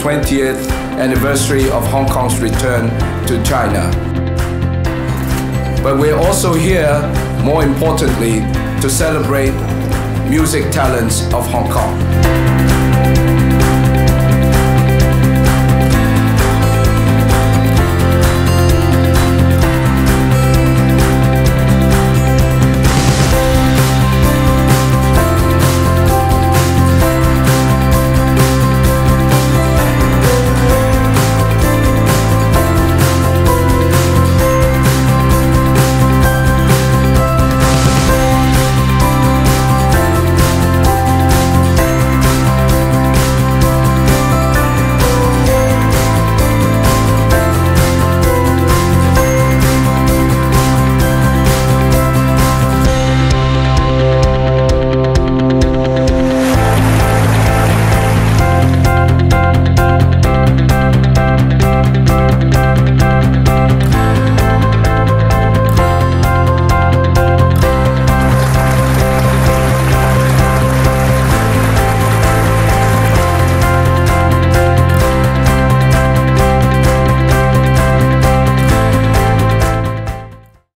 20th anniversary of Hong Kong's return to China. But we're also here, more importantly, to celebrate music talents of Hong Kong.